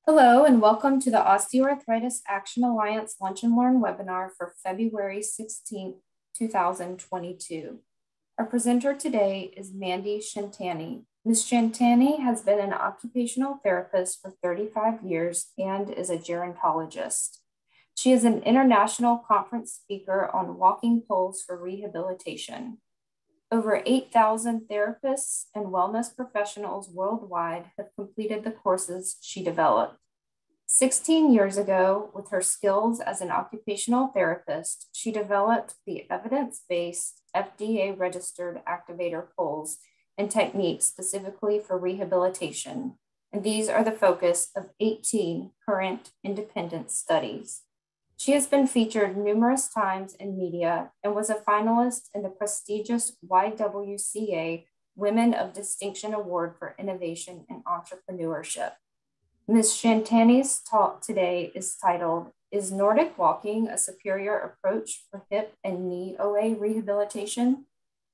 Hello, and welcome to the Osteoarthritis Action Alliance Lunch and Learn webinar for February 16th, 2022. Our presenter today is Mandy Shintani. Ms. Shintani has been an occupational therapist for 35 years and is a gerontologist. She is an international conference speaker on walking poles for rehabilitation. Over 8,000 therapists and wellness professionals worldwide have completed the courses she developed. 16 years ago, with her skills as an occupational therapist, she developed the evidence-based FDA-registered Activator poles and techniques specifically for rehabilitation. And these are the focus of 18 current independent studies. She has been featured numerous times in media and was a finalist in the prestigious YWCA Women of Distinction Award for Innovation and Entrepreneurship. Ms. Shintani's talk today is titled, "Is Nordic Walking a Superior Approach for Hip and Knee OA Rehabilitation?"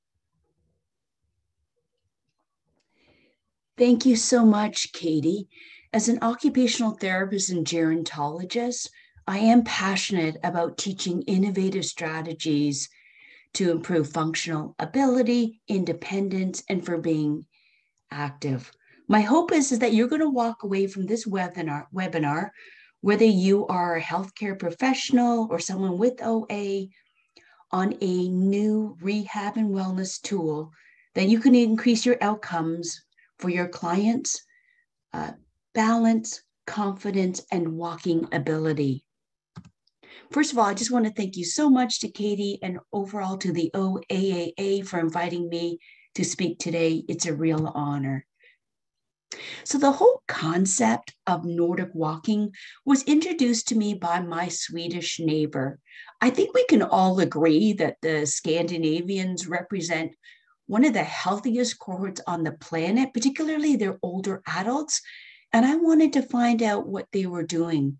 Thank you so much, Katie. As an occupational therapist and gerontologist, I am passionate about teaching innovative strategies to improve functional ability, independence, and for being active. My hope is that you're going to walk away from this webinar, whether you are a healthcare professional or someone with OA, on a new rehab and wellness tool that you can increase your outcomes for your clients, balance, confidence, and walking ability. First of all, I just want to thank you so much to Katie and overall to the OAAA for inviting me to speak today. It's a real honor. So the whole concept of Nordic walking was introduced to me by my Swedish neighbor. I think we can all agree that the Scandinavians represent one of the healthiest cohorts on the planet, particularly their older adults. And I wanted to find out what they were doing.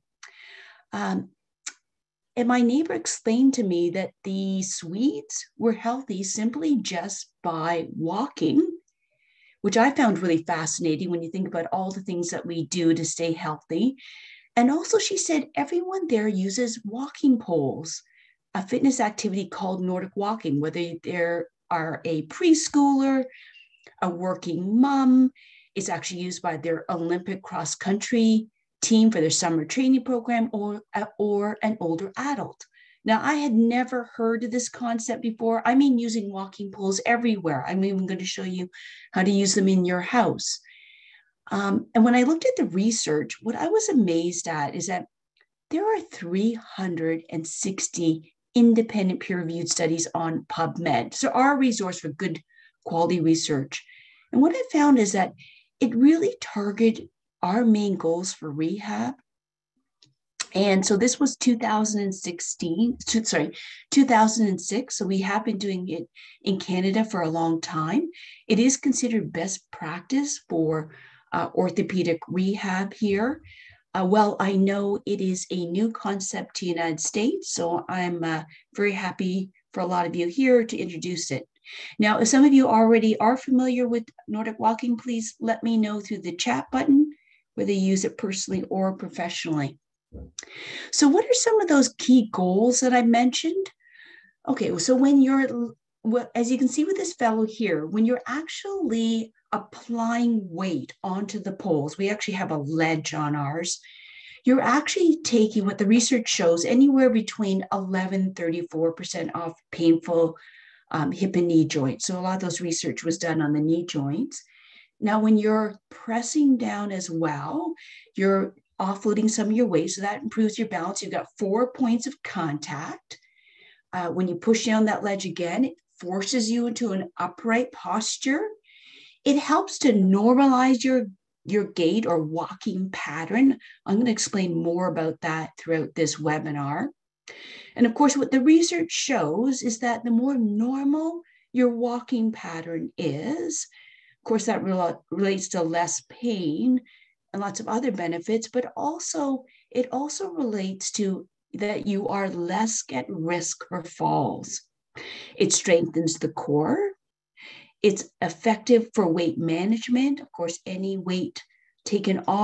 And my neighbor explained to me that the Swedes were healthy simply just by walking, which I found really fascinating when you think about all the things that we do to stay healthy. And also she said everyone there uses walking poles, a fitness activity called Nordic Walking, whether there are a preschooler, a working mom. It's actually used by their Olympic cross country team for their summer training program, or an older adult. Now, I had never heard of this concept before. I mean, using walking poles everywhere. I'm even going to show you how to use them in your house. And when I looked at the research, what I was amazed at is that there are 360 independent peer-reviewed studies on PubMed. So our resource for good quality research. And what I found is that it really targeted our main goals for rehab. And so this was 2006. So we have been doing it in Canada for a long time. It is considered best practice for orthopedic rehab here. Well, I know it is a new concept to the United States, so I'm very happy for a lot of you here to introduce it. Now, if some of you already are familiar with Nordic Walking, please let me know through the chat button, whether you use it personally or professionally. So what are some of those key goals that I mentioned? Okay, so when you're, as you can see with this fellow here, when you're actually applying weight onto the poles, we actually have a ledge on ours, you're actually taking what the research shows anywhere between 11-34% off painful hip and knee joints. So a lot of those research was done on the knee joints. Now, when you're pressing down as well, you're offloading some of your weight, so that improves your balance. You've got 4 points of contact. When you push down that ledge again, it forces you into an upright posture. It helps to normalize your gait or walking pattern. I'm going to explain more about that throughout this webinar. And of course, what the research shows is that the more normal your walking pattern is, of course, that relates to less pain and lots of other benefits, but also it also relates to that you are less at risk for falls. It strengthens the core. It's effective for weight management. Of course, any weight taken off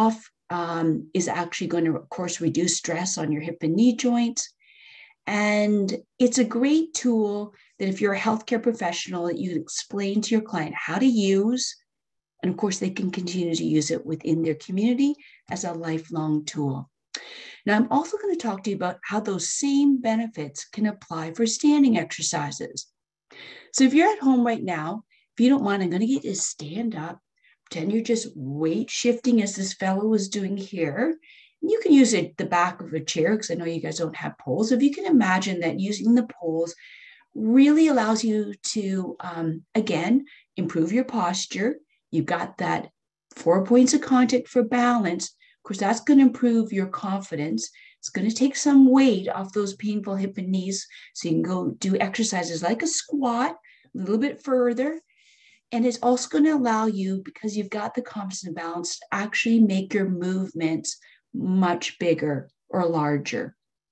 is actually going to, of course, reduce stress on your hip and knee joints. And it's a great tool that if you're a healthcare professional, that you explain to your client how to use. And of course, they can continue to use it within their community as a lifelong tool. Now, I'm also going to talk to you about how those same benefits can apply for standing exercises. So if you're at home right now, if you don't mind, I'm going to get you to stand up. Pretend you're just weight shifting as this fellow was doing here. You can use the back of a chair because I know you guys don't have poles. If you can imagine that using the poles really allows you to, again, improve your posture. You've got that 4 points of contact for balance. Of course, that's going to improve your confidence. It's going to take some weight off those painful hip and knees. So you can go do exercises like a squat a little bit further. And it's also going to allow you, because you've got the confidence and balance, to actually make your movements much bigger or larger.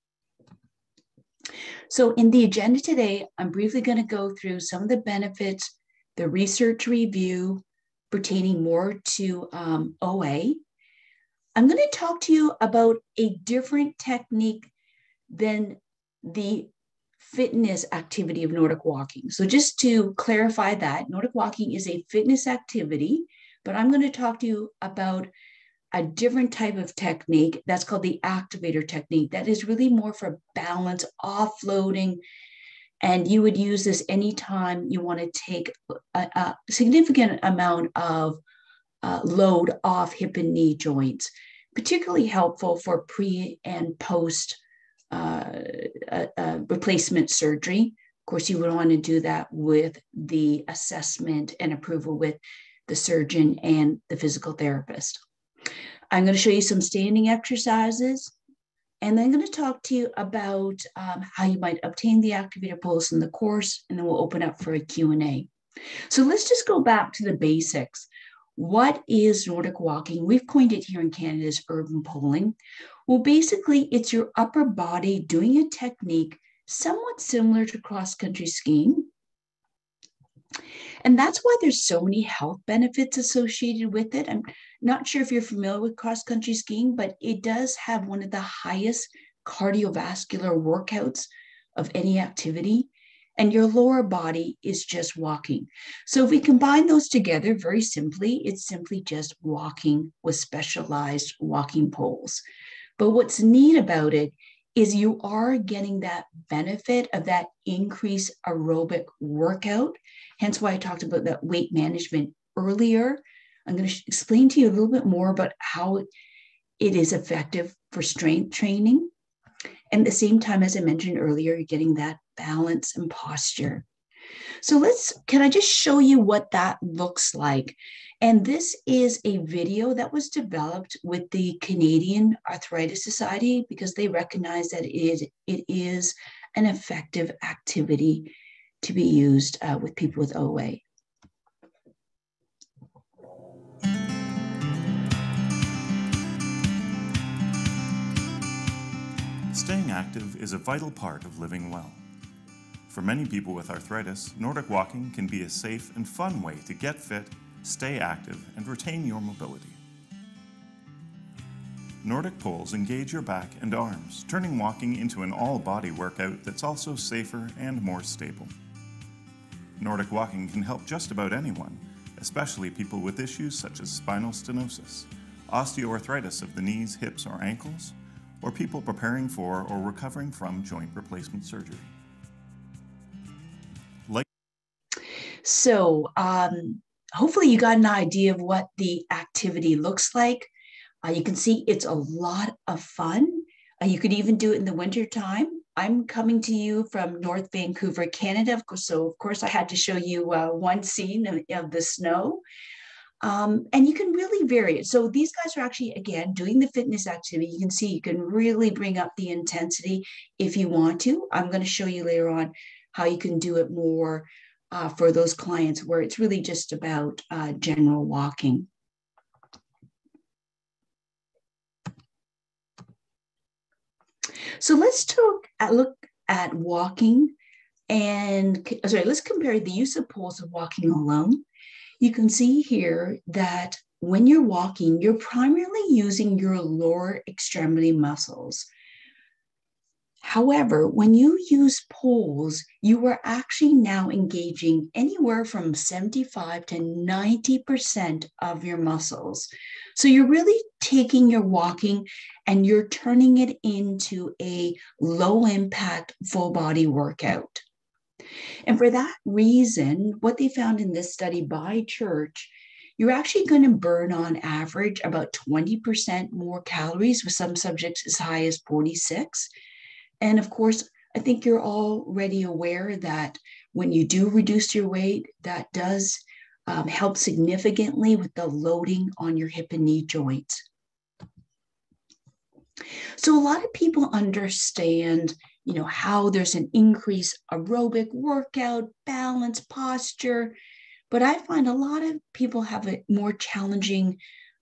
So in the agenda today, I'm briefly going to go through some of the benefits, the research review pertaining more to OA. I'm going to talk to you about a different technique than the fitness activity of Nordic walking. So just to clarify that, Nordic walking is a fitness activity, but I'm going to talk to you about a different type of technique that's called the Activator technique. That is really more for balance, offloading, and you would use this anytime you want to take a significant amount of load off hip and knee joints, particularly helpful for pre and post replacement surgery. Of course, you would want to do that with the assessment and approval with the surgeon and the physical therapist. I'm going to show you some standing exercises, and then I'm going to talk to you about how you might obtain the Activator poles in the course, and then we'll open up for a Q&A. So let's just go back to the basics. What is Nordic walking? We've coined it here in Canada as urban poling. Well, basically, it's your upper body doing a technique somewhat similar to cross-country skiing. And that's why there's so many health benefits associated with it. I'm not sure if you're familiar with cross-country skiing, but it does have one of the highest cardiovascular workouts of any activity. And your lower body is just walking. So if we combine those together very simply, it's simply just walking with specialized walking poles. But what's neat about it is you are getting that benefit of that increased aerobic workout. Hence why I talked about that weight management earlier. I'm going to explain to you a little bit more about how it is effective for strength training. And at the same time, as I mentioned earlier, you're getting that balance and posture. So can I just show you what that looks like? And this is a video that was developed with the Canadian Arthritis Society because they recognize that it is an effective activity to be used with people with OA. Staying active is a vital part of living well. For many people with arthritis, Nordic walking can be a safe and fun way to get fit, stay active, and retain your mobility. Nordic poles engage your back and arms, turning walking into an all-body workout that's also safer and more stable. Nordic walking can help just about anyone, especially people with issues such as spinal stenosis, osteoarthritis of the knees, hips, or ankles, or people preparing for or recovering from joint replacement surgery. So hopefully you got an idea of what the activity looks like. You can see it's a lot of fun. You could even do it in the winter time. I'm coming to you from North Vancouver, Canada. So of course I had to show you one scene of the snow. And you can really vary it. So these guys are actually, again, doing the fitness activity. You can see you can really bring up the intensity if you want to. I'm going to show you later on how you can do it more for those clients where it's really just about general walking. So let's look at walking and, let's compare the use of poles of walking alone. You can see here that when you're walking, you're primarily using your lower extremity muscles. However, when you use poles, you are actually now engaging anywhere from 75 to 90% of your muscles. So you're really taking your walking and you're turning it into a low impact full body workout. And for that reason, what they found in this study by church, you're actually going to burn on average about 20% more calories, with some subjects as high as 46. And of course, I think you're already aware that when you do reduce your weight, that does help significantly with the loading on your hip and knee joints. So a lot of people understand, how there's an increased aerobic workout, balance, posture, but I find a lot of people have a more challenging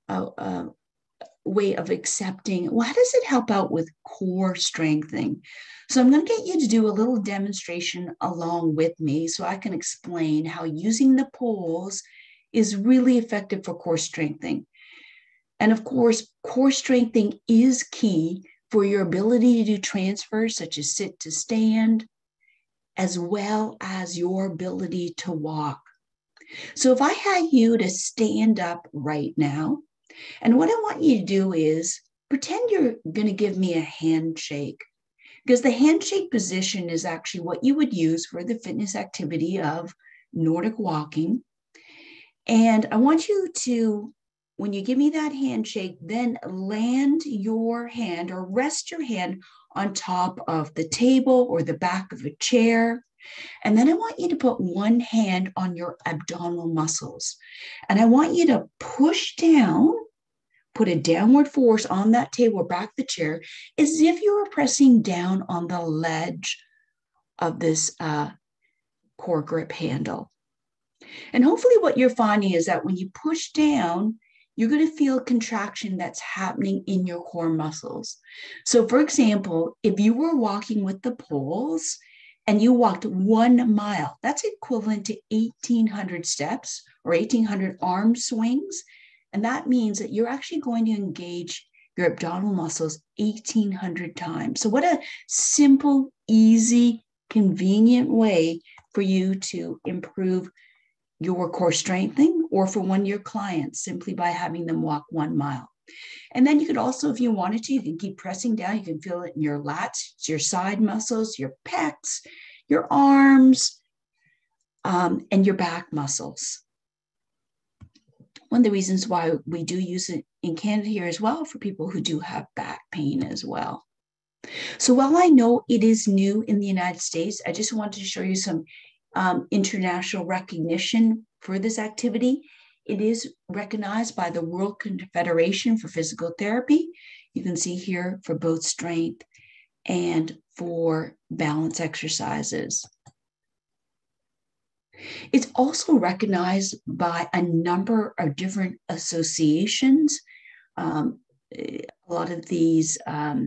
way of accepting, well, how does it help out with core strengthening? So I'm going to get you to do a little demonstration along with me so I can explain how using the poles is really effective for core strengthening. And of course, core strengthening is key for your ability to do transfers such as sit to stand, as well as your ability to walk. So if I had you to stand up right now, and what I want you to do is pretend you're going to give me a handshake, because the handshake position is actually what you would use for the fitness activity of Nordic walking. And I want you to, when you give me that handshake, then land your hand or rest your hand on top of the table or the back of a chair. And then I want you to put one hand on your abdominal muscles. And I want you to push down, put a downward force on that table or back the chair, as if you were pressing down on the ledge of this core grip handle. And hopefully what you're finding is that when you push down, you're going to feel contraction that's happening in your core muscles. So for example, if you were walking with the poles and you walked 1 mile, that's equivalent to 1,800 steps or 1,800 arm swings. And that means that you're actually going to engage your abdominal muscles 1,800 times. So what a simple, easy, convenient way for you to improve your core strengthening, or for one of your clients, simply by having them walk 1 mile. And then you could also, if you wanted to, you can keep pressing down. You can feel it in your lats, your side muscles, your pecs, your arms, and your back muscles. One of the reasons why we do use it in Canada here as well, for people who do have back pain as well. So while I know it is new in the United States, I just wanted to show you some international recognition for this activity. It is recognized by the World Confederation for Physical Therapy. You can see here for both strength and for balance exercises. It's also recognized by a number of different associations. A lot of these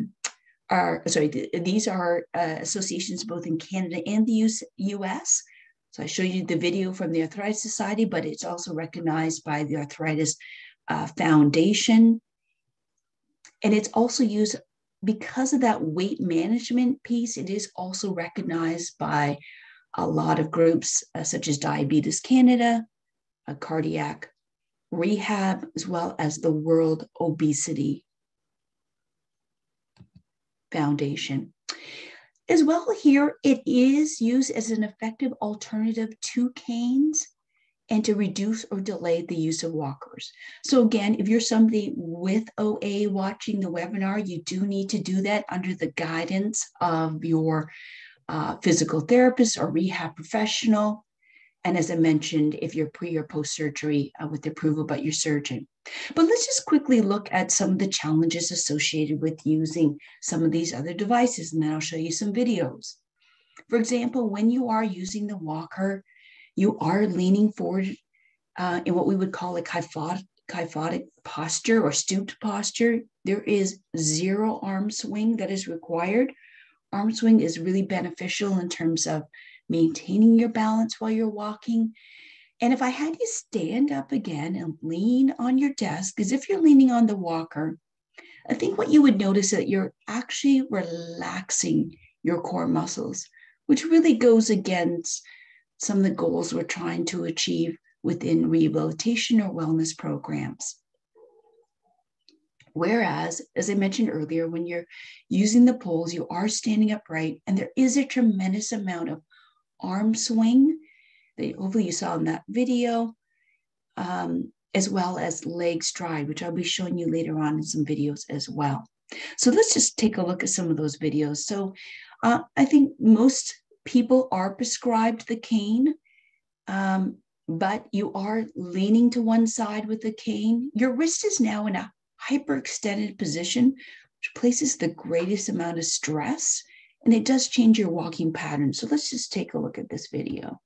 these are associations both in Canada and the US. So I showed you the video from the Arthritis Society, but it's also recognized by the Arthritis Foundation. And it's also used because of that weight management piece. It is also recognized by a lot of groups such as Diabetes Canada, Cardiac Rehab, as well as the World Obesity Foundation. As well here, it is used as an effective alternative to canes and to reduce or delay the use of walkers. So again, if you're somebody with OA watching the webinar, you do need to do that under the guidance of your physical therapist or rehab professional. And as I mentioned, if you're pre or post-surgery with the approval by your surgeon. But let's just quickly look at some of the challenges associated with using some of these other devices, and then I'll show you some videos. For example, when you are using the walker, you are leaning forward in what we would call a kyphotic posture or stooped posture. There is 0 arm swing that is required. Arm swing is really beneficial in terms of maintaining your balance while you're walking. And if I had you stand up again and lean on your desk, as if you're leaning on the walker, I think what you would notice that you're actually relaxing your core muscles, which really goes against some of the goals we're trying to achieve within rehabilitation or wellness programs. Whereas, as I mentioned earlier, when you're using the poles, you are standing upright, and there is a tremendous amount of arm swing that hopefully you saw in that video, as well as leg stride, which I'll be showing you later on in some videos as well. So let's just take a look at some of those videos. So I think most people are prescribed the cane, but you are leaning to one side with the cane. Your wrist is now in a hyperextended position, which places the greatest amount of stress, and it does change your walking pattern. So let's just take a look at this video.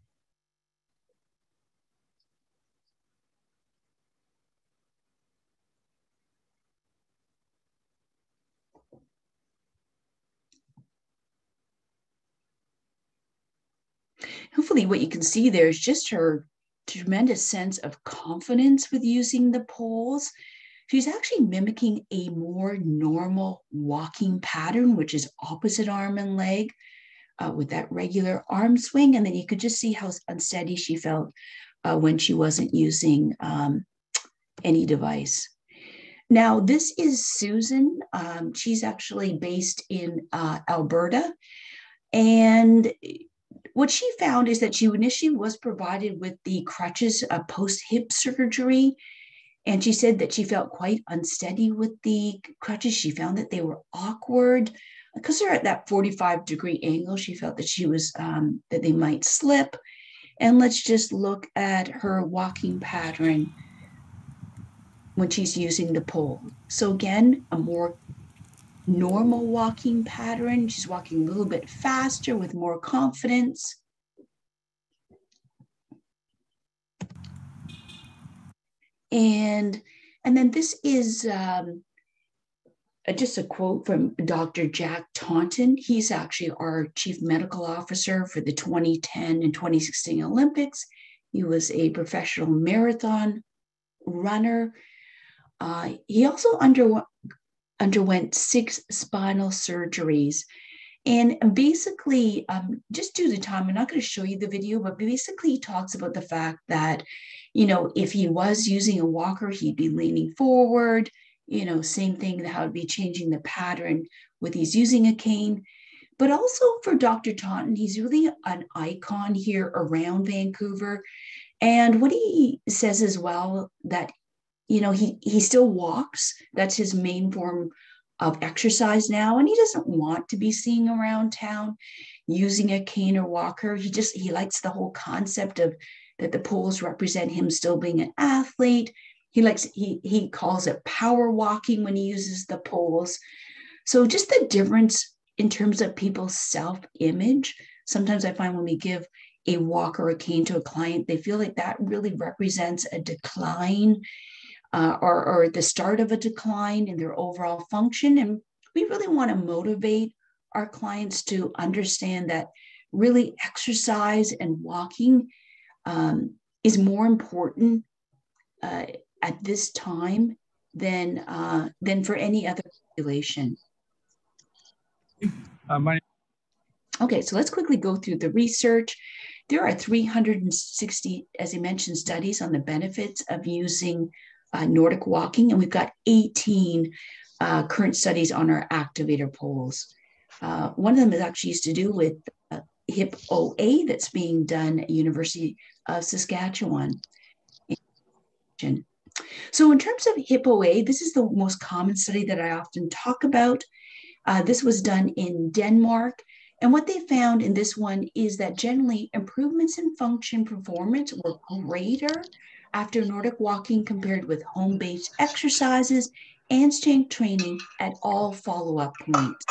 Hopefully what you can see there is just her tremendous sense of confidence with using the poles. She's actually mimicking a more normal walking pattern, which is opposite arm and leg, with that regular arm swing. And then you could just see how unsteady she felt when she wasn't using any device. Now, this is Susan. She's actually based in Alberta. And what she found is that she initially was provided with the crutches post-hip surgery. And she said that she felt quite unsteady with the crutches. She found that they were awkward because they're at that 45-degree angle. She felt that she was, that they might slip. And let's just look at her walking pattern when she's using the pole. So again, a more normal walking pattern. She's walking a little bit faster with more confidence. And then this is just a quote from Dr. Jack Taunton. He's actually our chief medical officer for the 2010 and 2016 Olympics. He was a professional marathon runner. He also underwent 6 spinal surgeries. And basically, just due to time, I'm not going to show you the video, but basically he talks about the fact that, you know, if he was using a walker, he'd be leaning forward, you know, same thing, how it'd be changing the pattern with he's using a cane. But also for Dr. Taunton, he's really an icon here around Vancouver. And what he says as well, that, you know, he still walks. That's his main form of exercise now. And he doesn't want to be seen around town using a cane or walker. He likes the whole concept of that the poles represent him still being an athlete. He calls it power walking when he uses the poles. So just the difference in terms of people's self-image. Sometimes I find when we give a walker or a cane to a client, they feel like that really represents a decline or the start of a decline in their overall function. And we really want to motivate our clients to understand that really exercise and walking is more important at this time than for any other population. Okay, so let's quickly go through the research. There are 360, as I mentioned, studies on the benefits of using Nordic Walking, and we've got 18 current studies on our Activator poles. One of them is actually used to do with hip OA that's being done at University of Saskatchewan. So in terms of hip OA, this is the most common study that I often talk about. This was done in Denmark. And what they found in this one is that generally improvements in function performance were greater after Nordic Walking compared with home-based exercises and strength training at all follow-up points.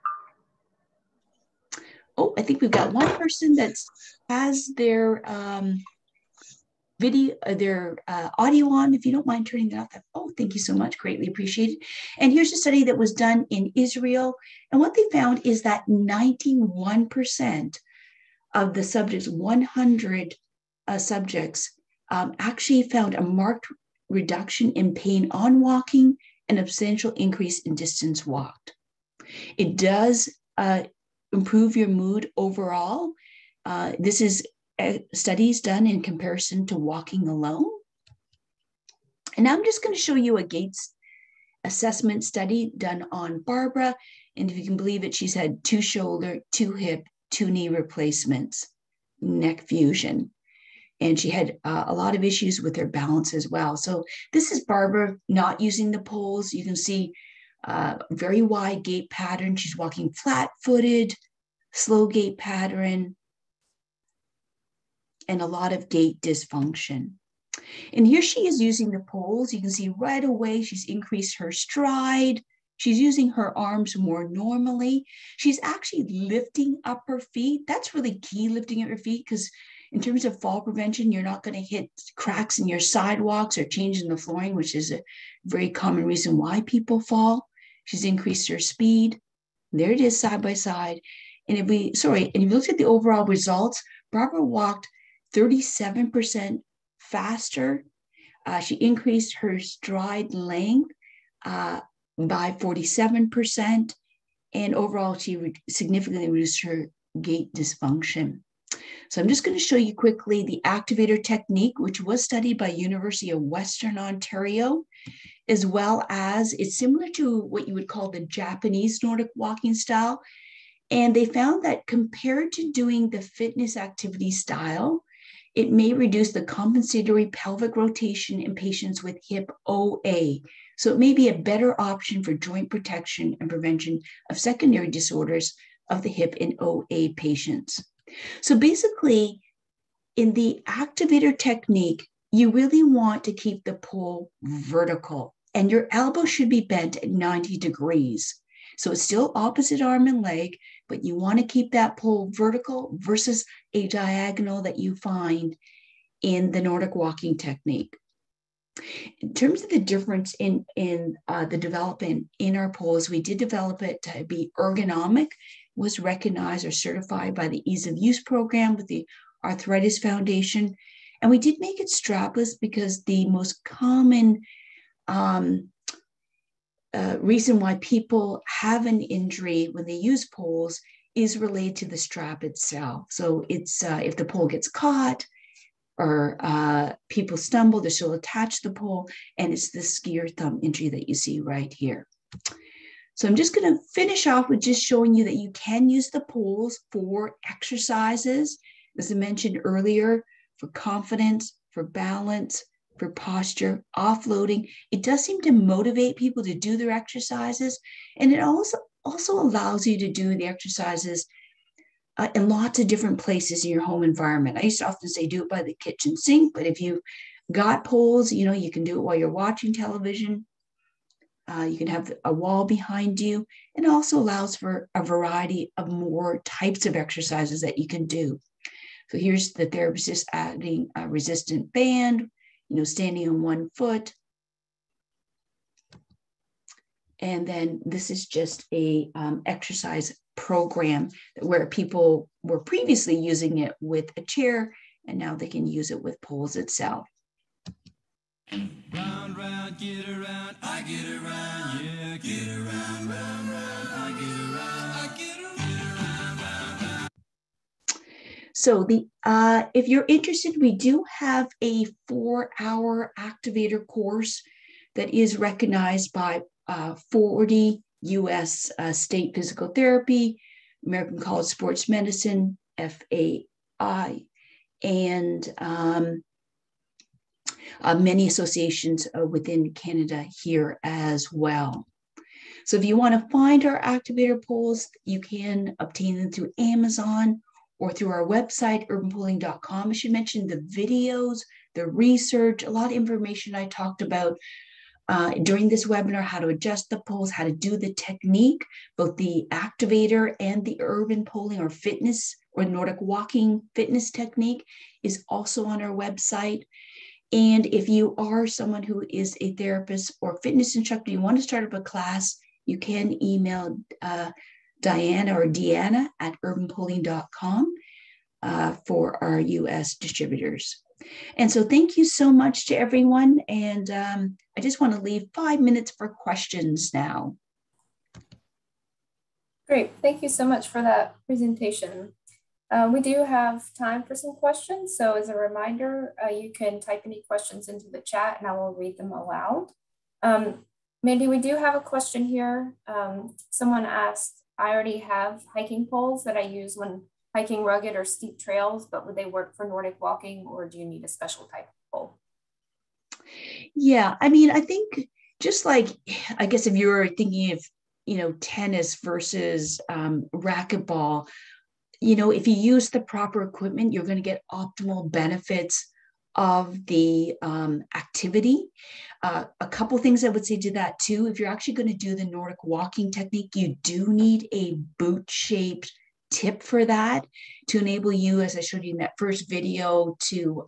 Oh, I think we've got one person that has their video, their audio on. If you don't mind turning that off. Oh, thank you so much. Greatly appreciated. And here's a study that was done in Israel. And what they found is that 91% of the subjects, 100 subjects actually found a marked reduction in pain on walking and a substantial increase in distance walked. It does improve your mood overall. This is studies done in comparison to walking alone. And I'm just going to show you a Gates assessment study done on Barbara. And if you can believe it, she's had 2 shoulder, 2 hip, 2 knee replacements, neck fusion. And she had a lot of issues with her balance as well. So this is Barbara not using the poles. You can see very wide gait pattern. She's walking flat-footed, slow gait pattern, and a lot of gait dysfunction. And here she is using the poles. You can see right away she's increased her stride. She's using her arms more normally. She's actually lifting up her feet. That's really key, lifting up your feet, because in terms of fall prevention, you're not going to hit cracks in your sidewalks or change in the flooring, which is a very common reason why people fall. She's increased her speed. There it is, side by side. And if you look at the overall results, Barbara walked 37% faster. She increased her stride length by 47%. And overall, she significantly reduced her gait dysfunction. So I'm just going to show you quickly the Activator technique, which was studied by University of Western Ontario, as well as it's similar to what you would call the Japanese Nordic walking style. And they found that compared to doing the fitness activity style, it may reduce the compensatory pelvic rotation in patients with hip OA. So it may be a better option for joint protection and prevention of secondary disorders of the hip in OA patients. So basically, in the Activator technique, you really want to keep the pole vertical, and your elbow should be bent at 90 degrees. So it's still opposite arm and leg, but you want to keep that pole vertical versus a diagonal that you find in the Nordic walking technique. In terms of the difference in the development in our poles, we did develop it to be ergonomic, was recognized or certified by the Ease of Use program with the Arthritis Foundation. And we did make it strapless because the most common reason why people have an injury when they use poles is related to the strap itself. So it's if the pole gets caught or people stumble, they're still attached to the pole, and it's the skier thumb injury that you see right here. So I'm just going to finish off with just showing you that you can use the poles for exercises, as I mentioned earlier, for confidence, for balance, for posture, offloading. It does seem to motivate people to do their exercises, and it also allows you to do the exercises in lots of different places in your home environment. I used to often say do it by the kitchen sink, but if you got poles, you can do it while you're watching television. You can have a wall behind you, and it also allows for a variety of more types of exercises that you can do. So here's the therapist just adding a resistant band, standing on one foot. And then this is just a exercise program where people were previously using it with a chair, and now they can use it with poles itself. Round, round, get around, I get around, yeah, get around, round, round, I get around, I get around, round, round. So if you're interested, we do have a 4-hour Activator course that is recognized by 40 U.S. State Physical Therapy, American College of Sports Medicine, FAI, and many associations within Canada here as well. So if you want to find our Activator poles, you can obtain them through Amazon or through our website, urbanpolling.com. I should mention the videos, the research, a lot of information I talked about during this webinar, how to adjust the poles, how to do the technique, both the Activator and the urban polling or fitness or Nordic walking fitness technique is also on our website. And if you are someone who is a therapist or fitness instructor, you want to start up a class, you can email Diana or Deanna at urbanpolling.com. for our US distributors. And so thank you so much to everyone. And I just want to leave 5 minutes for questions now. Great. Thank you so much for that presentation. We do have time for some questions. So as a reminder, you can type any questions into the chat and I will read them aloud. Mandy, we do have a question here. Someone asked, I already have hiking poles that I use when hiking rugged or steep trails, but would they work for Nordic walking or do you need a special type of pole? Yeah, I mean, I think just like, I guess if you were thinking of, tennis versus racquetball, if you use the proper equipment, you're going to get optimal benefits of the activity. A couple things I would say to that too, if you're actually going to do the Nordic walking technique, you do need a boot-shaped tip for that to enable you, as I showed you in that first video, to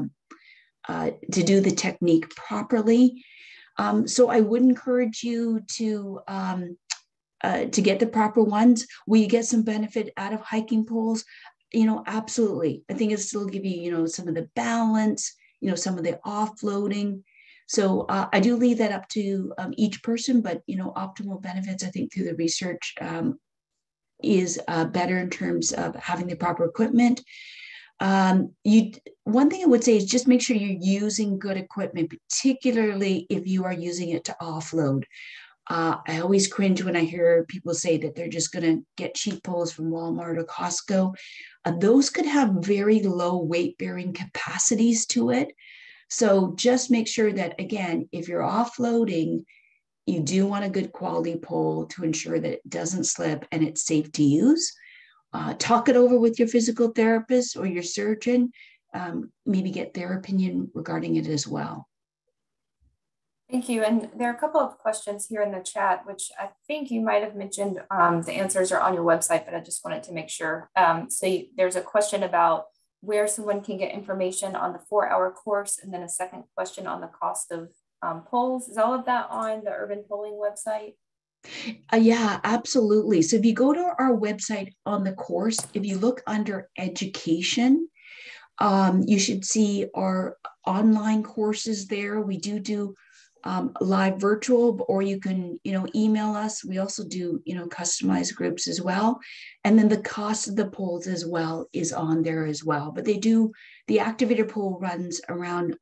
do the technique properly. So I would encourage you to get the proper ones. Will you get some benefit out of hiking poles? Absolutely. I think it'll still give you, some of the balance, some of the offloading. So I do leave that up to each person, but, optimal benefits, I think through the research is better in terms of having the proper equipment. One thing I would say is just make sure you're using good equipment, particularly if you are using it to offload. I always cringe when I hear people say that they're just going to get cheap poles from Walmart or Costco. Those could have very low weight-bearing capacities to it. So just make sure that, again, if you're offloading, you do want a good quality pole to ensure that it doesn't slip and it's safe to use. Talk it over with your physical therapist or your surgeon. Maybe get their opinion regarding it as well. Thank you. And there are a couple of questions here in the chat, which I think you might have mentioned. The answers are on your website, but I just wanted to make sure. There's a question about where someone can get information on the 4-hour course, and then a second question on the cost of poles. Is all of that on the Urban Polling website? Yeah, absolutely. So if you go to our website on the course, if you look under education, you should see our online courses there. We do live virtual, or you can, email us. We also do, customized groups as well. And then the cost of the poles as well is on there as well. But the Activator pole runs around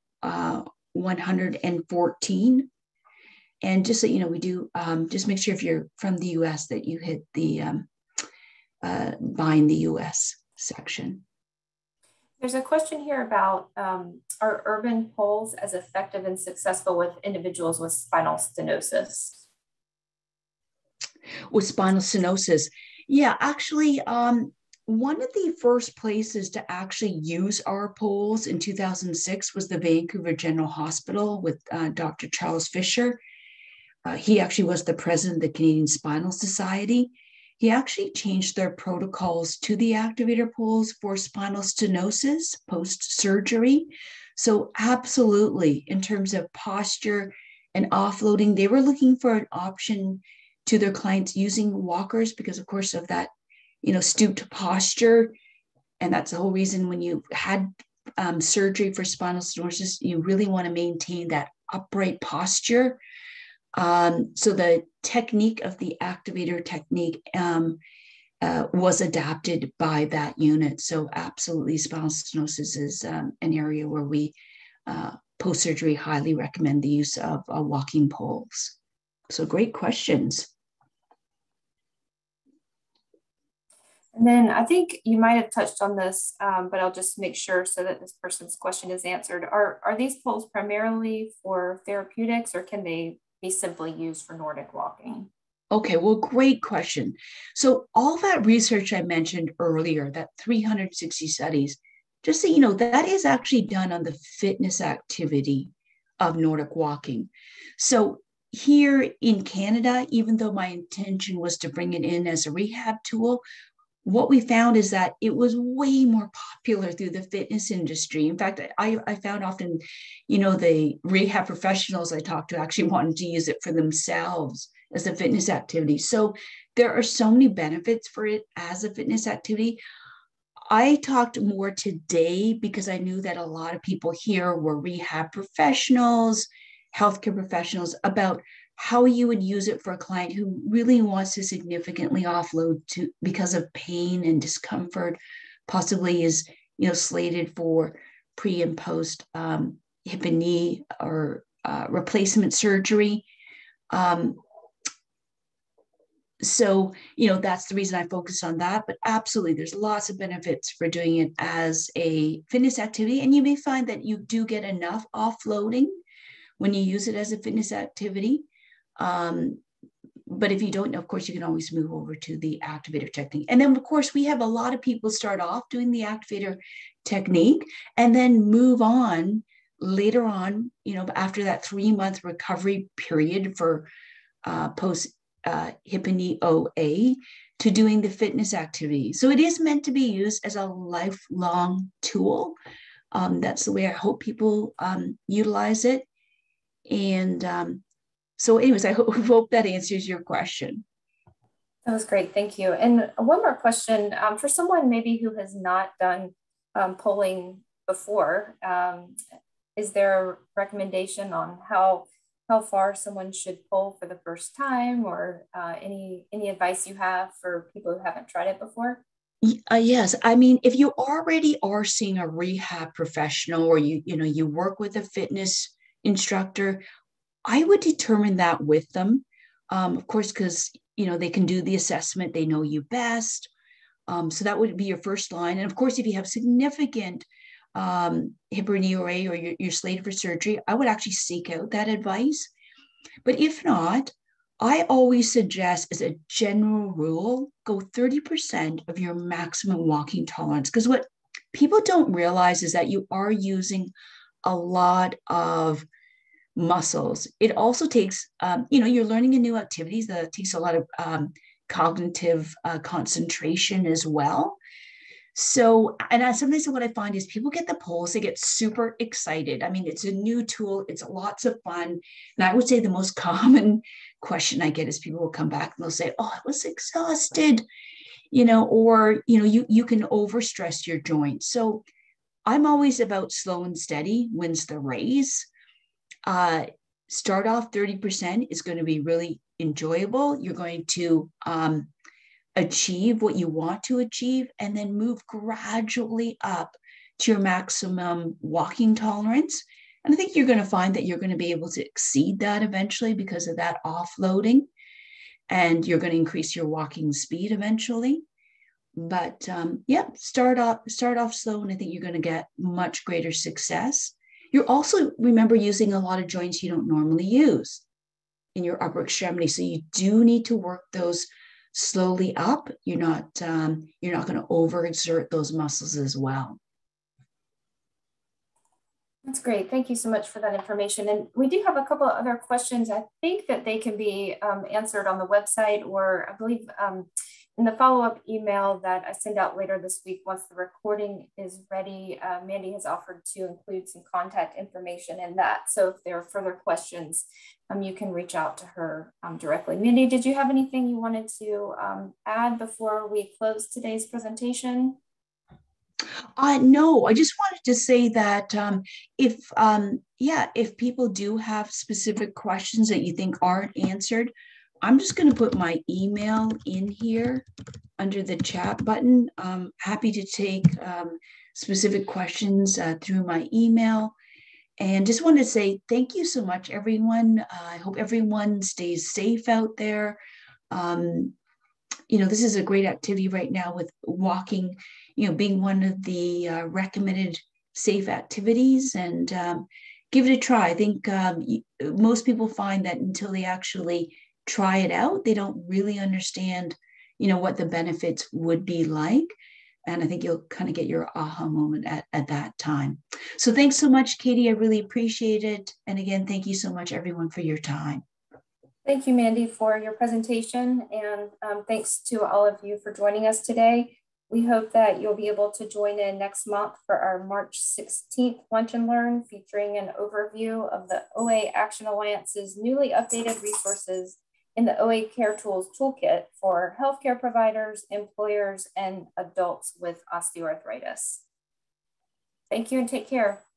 114. And just so you know, we do just make sure if you're from the US that you hit the buying the US section. There's a question here about are urban poles as effective and successful with individuals with spinal stenosis? With spinal stenosis, yeah, actually, one of the first places to actually use our poles in 2006 was the Vancouver General Hospital with Dr. Charles Fisher. He actually was the president of the Canadian Spinal Society. He actually changed their protocols to the Activator poles for spinal stenosis post-surgery. So absolutely, in terms of posture and offloading, they were looking for an option to their clients using walkers because, of course, of that, stooped posture. And that's the whole reason when you had surgery for spinal stenosis, you really want to maintain that upright posture. So the technique of the Activator technique was adapted by that unit. So absolutely, spinal stenosis is an area where we post-surgery highly recommend the use of walking poles. So great questions. And then I think you might have touched on this, but I'll just make sure so that this person's question is answered. Are these poles primarily for therapeutics, or can they be simply used for Nordic walking? Okay, well, great question. So all that research I mentioned earlier, that 360 studies, just so you know, that is actually done on the fitness activity of Nordic walking. So here in Canada, even though my intention was to bring it in as a rehab tool, what we found is that it was way more popular through the fitness industry. In fact, I found often, the rehab professionals I talked to actually wanted to use it for themselves as a fitness activity. So there are so many benefits for it as a fitness activity. I talked more today because I knew that a lot of people here were rehab professionals, healthcare professionals, about how you would use it for a client who really wants to significantly offload because of pain and discomfort, possibly is, slated for pre and post hip and knee or replacement surgery. So, that's the reason I focus on that. But absolutely, there's lots of benefits for doing it as a fitness activity. And you may find that you do get enough offloading when you use it as a fitness activity. But if you don't, of course, you can always move over to the activator technique. And then, of course, we have a lot of people start off doing the activator technique and then move on later on, after that 3-month recovery period for post hip and knee OA, to doing the fitness activity. So it is meant to be used as a lifelong tool. That's the way I hope people utilize it. And so anyways, I hope that answers your question. That was great. Thank you. And one more question for someone maybe who has not done polling before. Is there a recommendation on how far someone should poll for the first time, or any advice you have for people who haven't tried it before? Yes. I mean, if you already are seeing a rehab professional, or you work with a fitness instructor, I would determine that with them. Of course, because, they can do the assessment, they know you best. So that would be your first line. And of course, if you have significant hip or knee OA, or you're slated for surgery, I would actually seek out that advice. But if not, I always suggest, as a general rule, go 30% of your maximum walking tolerance. Because what people don't realize is that you are using a lot of muscles. It also takes, you're learning a new activities that takes a lot of cognitive concentration as well. So, and sometimes what I find is people get the polls, they get super excited. I mean, it's a new tool, it's lots of fun. And I would say the most common question I get is people will come back and they'll say, oh, I was exhausted, or, you can overstress your joints. So I'm always about slow and steady wins the race. Start off 30% is going to be really enjoyable. You're going to achieve what you want to achieve, and then move gradually up to your maximum walking tolerance. And I think you're going to find that you're going to be able to exceed that eventually because of that offloading, and you're going to increase your walking speed eventually. But start off slow, and I think you're going to get much greater success. You're also, remember, using a lot of joints you don't normally use in your upper extremity. So you do need to work those slowly up. You're not going to overexert those muscles as well. That's great. Thank you so much for that information. And we do have a couple of other questions. I think that they can be answered on the website, or I believe in the follow-up email that I send out later this week. Once the recording is ready, Mandy has offered to include some contact information in that. So if there are further questions, you can reach out to her directly. Mandy, did you have anything you wanted to add before we close today's presentation? No, I just wanted to say that if people do have specific questions that you think aren't answered, I'm just going to put my email in here under the chat button. I'm happy to take specific questions through my email. And just wanted to say thank you so much, everyone. I hope everyone stays safe out there. This is a great activity right now with walking, being one of the recommended safe activities, and give it a try. I think most people find that until they actually try it out, they don't really understand, what the benefits would be like. And I think you'll kind of get your aha moment at that time. So thanks so much, Katie. I really appreciate it. And again, thank you so much, everyone, for your time. Thank you, Mandy, for your presentation. And thanks to all of you for joining us today. We hope that you'll be able to join in next month for our March 16th Lunch and Learn, featuring an overview of the OA Action Alliance's newly updated resources in the OA Care Tools Toolkit for healthcare providers, employers, and adults with osteoarthritis. Thank you and take care.